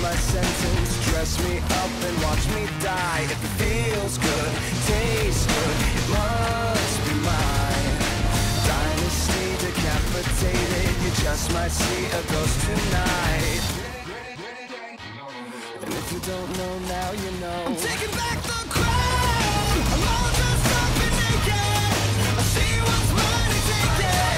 my sentence. Dress me up and watch me die. If it feels good, tastes good, it must be mine. Dynasty decapitated, you just might see a ghost tonight. And if you don't know now, you know. I'm taking back the crown. I'm all dressed up and naked. I see what's mine and take it.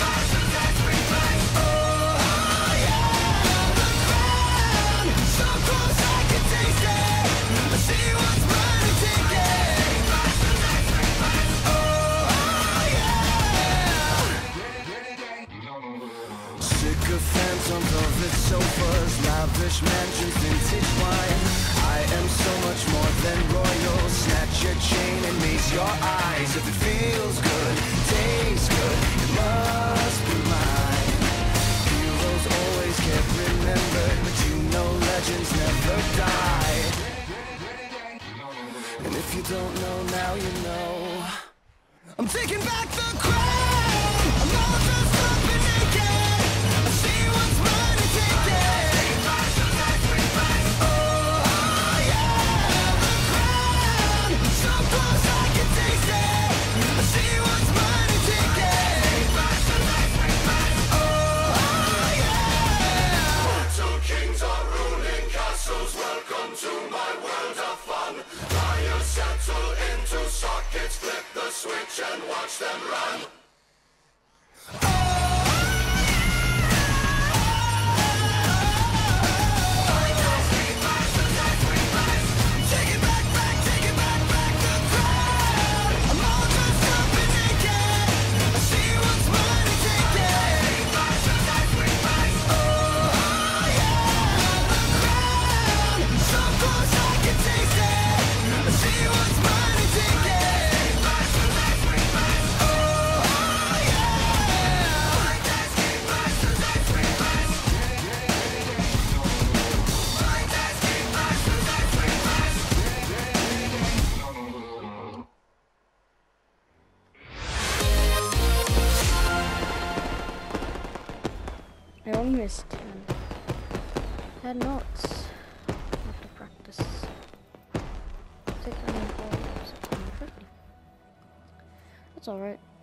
Oh yeah, the crown. So close I can taste it. I see what's mine and take it. Oh yeah. Sycophants on velvet sofas, lavish mansions, vintage wine. I am so much more than royal. Snatch your chain and raise your eyes. If it feels good, tastes good, it must be mine. Heroes always get remembered, but you know legends never die. And if you don't know now, you know. I'm taking back the crown. I'm all dressed up and naked. I see what's mine and take it. Oh yeah, the crown. So close I can taste it. I see what's mine and take it. Oh yeah. Two kings are ruling castles. Welcome to my world of fun. Lions settle into sockets. Flip the switch and watch them run. I only missed 10. Had notes. Have to practice. 604, 650. That's alright.